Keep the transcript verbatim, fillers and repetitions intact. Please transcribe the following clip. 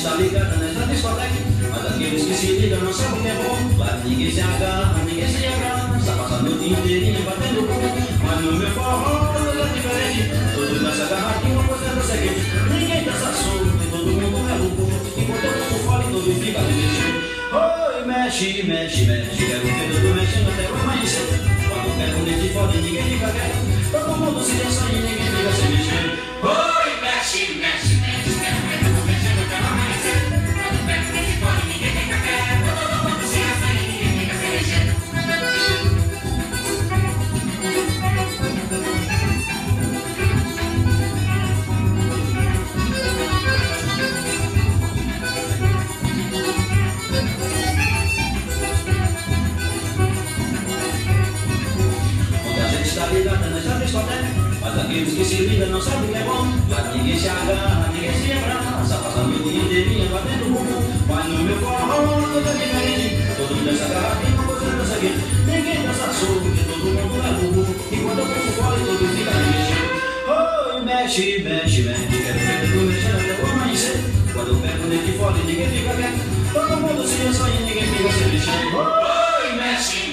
está ligada nessa discoteca, mas aqueles que se ligam não sabem o que é bom. Lá ninguém se agarra, ninguém se agarra, só passa a noite inteirinha batendo bom. Mas no meu forró é diferente, todos dançam agarradinho, uma coisa é dança seguinte. Ninguém dança solto, e todo mundo é louco, enquanto todo mundo fala e todo fica divertido. Oi, mexe, mexe, mexe, quero ver todo mexendo até o amanhecer. Quando quero um de fora ninguém fica quieto, todo mundo se dança e ninguém fica sem mexer. Oi, mexe, mexe, mexe, quero ver todo mexendo até o amanhecer. Quando quero um de fora ninguém fica quieto, todo mundo se dança e ninguém fica sem mexer. Está ligada nessa discoteca, mas aqueles que se ligam não sabem o que é bom. Lá ninguém se agarra, ninguém se abraça, passa a noite inteirinha batendo bumbum. Mas no meu forró tudo é diferente, todo mundo dança agarradinho, uma coisa dança aqui. Ninguém dança solto, que todo mundo é bumbum, enquanto eu ponho fora e todo fica mexendo. Oi, mexe, mexe, mexe, quero ver tudo mexendo até o amanhecer. Quando eu pego dentro de fora e ninguém fica quieto, todo mundo se dança e ninguém fica se mexendo. Oi, mexe.